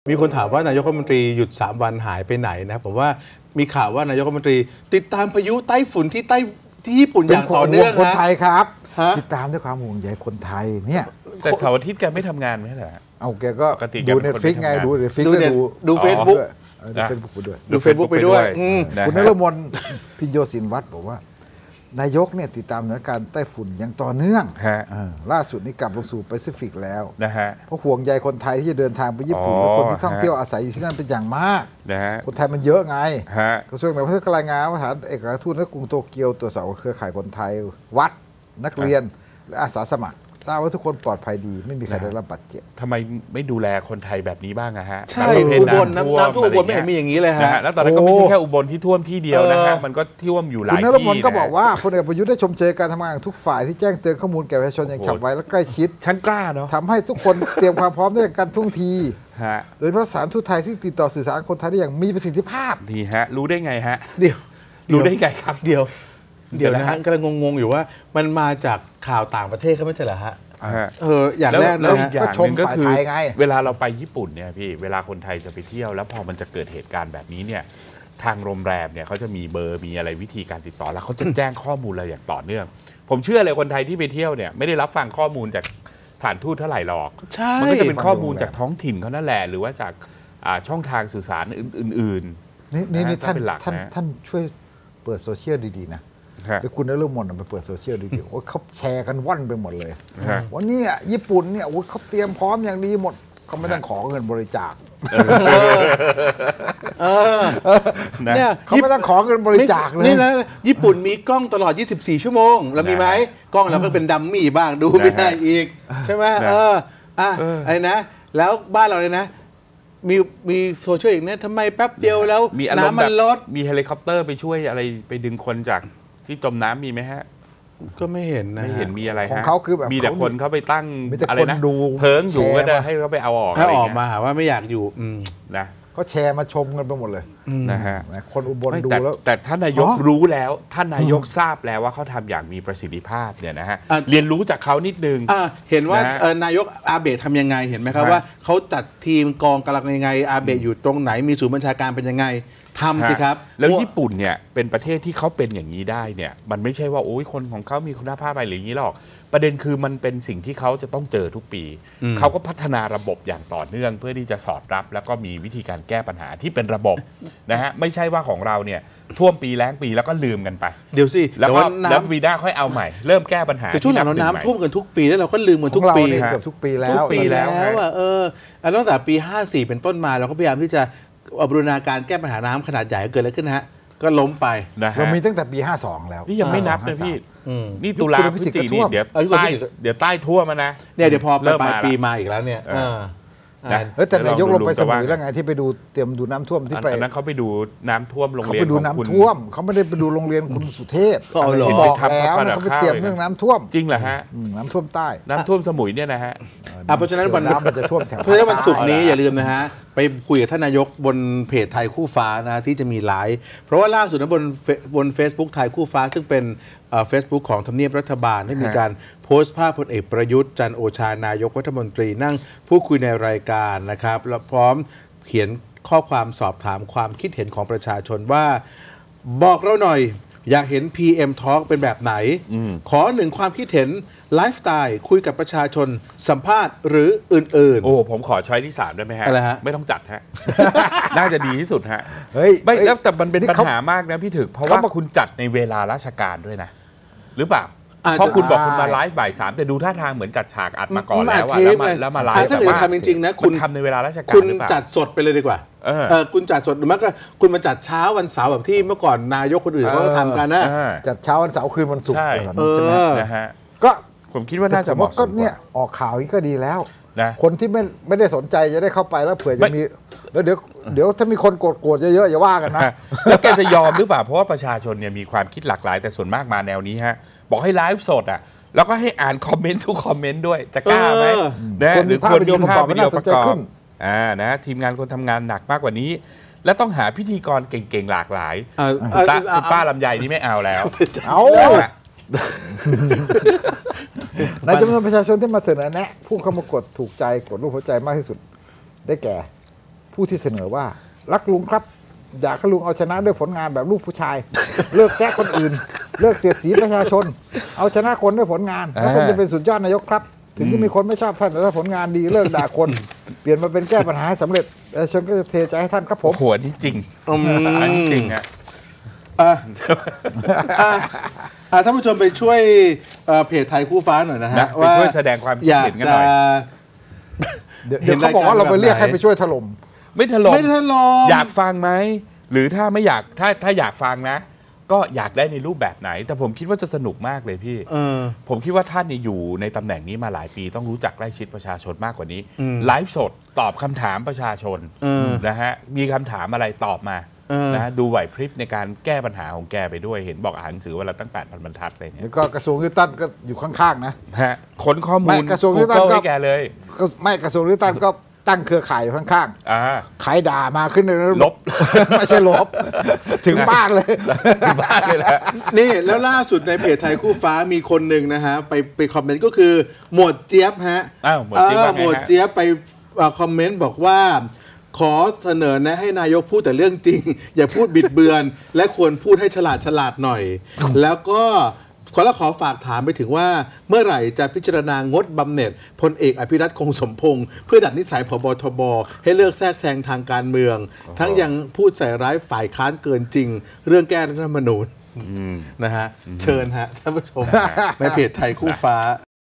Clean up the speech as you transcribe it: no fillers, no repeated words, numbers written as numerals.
มีคนถามว่านายกรัฐมนตรีหยุด3 วันหายไปไหนนะผมว่ามีข่าวว่านายกรัฐมนตรีติดตามพายุไต้ฝุ่นที่ญี่ปุ่นอย่างต่อเนื่องคนไทยครับติดตามด้วยความห่วงใยคนไทยเนี่ยแต่เสาร์อาทิตย์แกไม่ทำงานไหมเหรอเอาแกก็ดูเน็ตฟิกไงดูเน็ตฟิกดูเฟซบุ๊กไปด้วยดูเฟซบุ๊กไปด้วยคุณนฤมลพิญโยศินวัฒน์บอกว่านายกเนี่ยติดตามสถานการณ์ไต้ฝุ่นอย่างต่อเนื่องล่าสุดนี้กลับลงสู่แปซิฟิกแล้วเพราะห่วงใยคนไทยที่จะเดินทางไปญี่ปุ่นและคนที่ท่องเที่ยวอาศัยอยู่ที่นั่นเป็นอย่างมากคนไทยมันเยอะไงกระทรวงต่างประเทศรายงานว่าสถานเอกอัครราชทูตณกรุงโตเกียวตรวจสอบเครือข่ายคนไทยวัดนักเรียนและอาสาสมัครทราบว่าทุกคนปลอดภัยดีไม่มีใครได้รับบาดเจ็บทำไมไม่ดูแลคนไทยแบบนี้บ้างอะฮะใช่อุบลน้ำท่วมอุบลไม่เห็นมีอย่างนี้เลยฮะแล้วตอนนั้นก็ไม่ใช่แค่อุบลที่ท่วมที่เดียวนะฮะมันก็ท่วมอยู่หลายที่คุณนฤมลก็บอกว่าพลเอกประยุทธ์ได้ชมเชยการทำงานของทุกฝ่ายที่แจ้งเตือนข้อมูลแก่ประชาชนอย่างฉับไวและใกล้ชิดชั้นกล้าเนาะทำให้ทุกคนเตรียมความพร้อมด้วยกันทุ่งทีโดยเฉพาะสถานทูตไทยที่ติดต่อสื่อสารคนไทยได้อย่างมีประสิทธิภาพดีฮะรู้ได้ไงฮะเดี๋ยวรู้ได้ไงครับเดี๋ยวนะฮะกำลังงงอยู่ว่ามันมาจากข่าวต่างประเทศเขาไม่ใช่เหรอฮะอย่างแรกนะก็ชมก็คือเวลาเราไปญี่ปุ่นเนี่ยพี่เวลาคนไทยจะไปเที่ยวแล้วพอมันจะเกิดเหตุการณ์แบบนี้เนี่ยทางโรงแรมเนี่ยเขาจะมีเบอร์มีอะไรวิธีการติดต่อแล้วเขาจะแจ้งข้อมูลอะไรอย่างต่อเนื่องผมเชื่อเลยคนไทยที่ไปเที่ยวเนี่ยไม่ได้รับฟังข้อมูลจากสถานทูตเท่าไหร่หรอกมันก็จะเป็นข้อมูลจากท้องถิ่นเขานั่นแหละหรือว่าจากช่องทางสื่อสารอื่นๆนี่ท่านช่วยเปิดโซเชียลดีๆนะแล้วคุณนฤมลไปเปิดโซเชียลดีๆว่าเขาแชร์กันว่อนไปหมดเลยวันนี้ญี่ปุ่นเนี่ยเขาเตรียมพร้อมอย่างดีหมดเขาไม่ต้องขอเงินบริจาคเนี่ยเขาไม่ต้องขอเงินบริจาคเลยนี่นะญี่ปุ่นมีกล้องตลอด24 ชั่วโมงเรามีไหมกล้องเราก็เป็นดัมมี่บ้างดูไม่ได้อีกใช่ไหมอะไรนะแล้วบ้านเราเลยนะมีโซเชียลอีกเนี่ยทำไมแป๊บเดียวแล้วน้ำมันลดมีเฮลิคอปเตอร์ไปช่วยอะไรไปดึงคนจากที่จมน้ำมีไหมฮะก็ไม่เห็นนะไม่เห็นมีอะไรของเขาคือแบบมีแต่คนเขาไปตั้งอะไรนะเพิงอยู่ก็ได้ให้เขาไปเอาออกให้ออกมาหาว่าไม่อยากอยู่นะเขาแชร์มาชมกันไปหมดเลยนะฮะคนอุบลดูแล้วแต่ท่านนายกรู้แล้วท่านนายกทราบแล้วว่าเขาทำอย่างมีประสิทธิภาพเนี่ยนะฮะเรียนรู้จากเขานิดนึงเห็นว่านายกอาเบะทำยังไงเห็นไหมครับว่าเขาจัดทีมกองกำลังยังไงอาเบะอยู่ตรงไหนมีศูนย์บัญชาการเป็นยังไงทำสิครับแล้วญี่ปุ่นเนี่ยเป็นประเทศที่เขาเป็นอย่างนี้ได้เนี่ยมันไม่ใช่ว่าโอ้ยคนของเขามีคุณภาพอะไรอย่างนี้หรอกประเด็นคือมันเป็นสิ่งที่เขาจะต้องเจอทุกปีเขาก็พัฒนาระบบอย่างต่อเนื่องเพื่อที่จะสอดรับแล้วก็มีวิธีการแก้ปัญหาที่เป็นระบบนะฮะไม่ใช่ว่าของเราเนี่ยท่วมปีแล้งปีแล้วก็ลืมกันไปเดี๋ยวสิแล้ววีด้าค่อยเอาใหม่เริ่มแก้ปัญหาแต่ช่วงหลังน้ำท่วมกันทุกปีแล้วเราก็ลืมกันทุกปีเกือบทุกปีแล้วว่าตั้งแต่ปี54เป็นต้นมาเราก็พยายามที่จะบูรณาการแก้ปัญหาน้ำขนาดใหญ่เกิดอะไรขึ้นฮะก็ล้มไปเรามีตั้งแต่ปี52แล้วนี่ยังไม่นับนะพี่นี่ตุลาพฤศจิกายนเดี๋ยวใต้ท่วมนะเดี๋ยวพอปลายปีมาอีกแล้วเนี่ยแต่นายกลงไปสมุยแล้วไงที่ไปดูเตรียมดูน้ำท่วมที่ไปนั้นเขาไปดูน้ำท่วมโรงเรียนเขาไปดูน้ำท่วมเขาไม่ได้ไปดูโรงเรียนคุณสุเทพบอกแล้วเขาไปเตรียมเรื่องน้ำท่วมจริงเหรอฮะน้ำท่วมใต้น้ำท่วมสมุยเนี่ยนะฮะเพราะฉะนั้นวันน้ำมันจะท่วมแถวเพราะฉะนั้นวันศุกร์นี้อย่าลืมนะฮะไปคุยกับท่านนายกบนเพจไทยคู่ฟ้านะที่จะมีไลฟ์เพราะว่าล่าสุดนะบน Facebook ไทยคู่ฟ้าซึ่งเป็นFacebook ของทำเนียบรัฐบาลให้มีการโพสต์ภาพพลเอกประยุทธ์จันทร์โอชานายกรัฐมนตรีนั่งพูดคุยในรายการนะครับแล้วพร้อมเขียนข้อความสอบถามความคิดเห็นของประชาชนว่าบอกเราหน่อยอยากเห็น PM Talk เป็นแบบไหนขอหนึ่งความคิดเห็นไลฟ์สไตล์คุยกับประชาชนสัมภาษณ์หรืออื่นๆโอ้ผมขอช้อยที่3ได้ไหมฮะไม่ต้องจัดฮะ น่าจะดีที่สุดฮะไม่แล้วแต่มันเป็นปัญหามากนะพี่ถึกเพราะว่าคุณจัดในเวลาราชการด้วยนะหรือเปล่าเพราะคุณบอกคุณมาไลฟ์บ่าย 3แต่ดูท่าทางเหมือนจัดฉากอัดมาก่อนแล้วแล้วมาไลฟ์แต่ว่าทำจริงๆนะคุณทำในเวลาราชการคุณจัดสดไปเลยดีกว่าคุณจัดสดหรือไม่ก็คุณมาจัดเช้าวันเสาร์แบบที่เมื่อก่อนนายกคนอื่นเขาทำกันนะจัดเช้าวันเสาร์คืนวันศุกร์ใช่ไหมนะฮะก็ผมคิดว่าน่าจะเหมาะสมก็เนี่ยออกข่าวนี้ก็ดีแล้วคนที่ไม่ได้สนใจจะได้เข้าไปแล้วเผื่อจะมีแล้วเดี๋ยวถ้ามีคนโกรธเยอะๆอย่าว่ากันนะแล้วแกจะยอมหรือเปล่าเพราะว่าประชาชนเนี่ยมีความคิดหลากหลายแต่ส่วนมากมาแนวนี้ฮะบอกให้ไลฟ์สดอ่ะแล้วก็ให้อ่านคอมเมนต์ทุกคอมเมนต์ด้วยจะกล้าไหมนะหรือควรมีภาพวิดีโอประกอบนะทีมงานคนทำงานหนักมากกว่านี้และต้องหาพิธีกรเก่งๆหลากหลายคุณป้าลำไยนี่ไม่เอาแล้วในจำนวนประชาชนที่มาเสนอแนะผู้เข้ามากดถูกใจกดรูปหัวใจมากที่สุดได้แก่ผู้ที่เสนอว่ารักลุงครับอยากให้ลุงเอาชนะด้วยผลงานแบบลูกผู้ชาย เลิกแซะคนอื่น เลิกเสียดสีประชาชน เอาชนะคนด้วยผลงานแล้วท่านจะเป็นสุดยอดนายกครับ ถึงจะมีคนไม่ชอบท่านแต่ถ้าผลงานดีเลิกด่าคน เปลี่ยนมาเป็นแก้ปัญหาให้สำเร็จประชาชนก็จะเทใจให้ท่านครับผมหัวนี่จริงอันนี้จริงฮะท่านผู้ชมไปช่วยเพจไทยคู่ฟ้าหน่อยนะฮะไปช่วยแสดงความคิดเห็นกันหน่อยเดี๋ยวเขาบอกว่าเราไปเรียกให้ไปช่วยถล่มไม่ถล่มไม่ถล่มอยากฟังไหมหรือถ้าไม่อยากถ้าอยากฟังนะ ก็อยากได้ในรูปแบบไหน แต่ผมคิดว่าจะสนุกมากเลยพี่ผมคิดว่าท่านอยู่ในตำแหน่งนี้มาหลายปีต้องรู้จักใกล้ชิดประชาชนมากกว่านี้ไลฟ์สดตอบคำถามประชาชนนะฮะมีคำถามอะไรตอบมานะดูไหวพริบในการแก้ปัญหาของแกไปด้วยเห็นบอกอ่านหนังสือวันละตั้ง 8,000 บรรทัดเลยเนี่ยแล้วก็กระทรวงยุติธรรมก็อยู่ข้างๆนะฮะค้นข้อมูลกระทรวงยุติธรรมก็ให้แกเลยไม่กระทรวงยุติธรรมก็ตั้งเครือข่ายอยู่ข้างๆขายด่ามาขึ้นในลบไม่ใช่ลบ ถึงบ้านเลยถึงบ้านเลยแหละนี่แล้วล่าสุดในเพจไทยคู่ฟ้ามีคนหนึ่งนะฮะไปคอมเมนต์ก็คือหมวดเจี๊ยบฮะหมวดเจี๊ยบไปคอมเมนต์บอกว่าขอเสนอแนะให้นายกพูดแต่เรื่องจริง อย่าพูดบิดเบือน และควรพูดให้ฉลาดหน่อย แล้วก็ขอฝากถามไปถึงว่าเมื่อไหร่จะพิจารณางดบำเหน็จพลเอกอภิรัตคงสมพงษ์เพื่อดัดนิสัยผบ.ทบ.ให้เลิกแทรกแซงทางการเมืองทั้งยังพูดใส่ร้ายฝ่ายค้านเกินจริงเรื่องแก้รัฐธรรมนูญนะฮะเชิญฮะท่านผู้ชมในเพจไทยคู่ฟ้า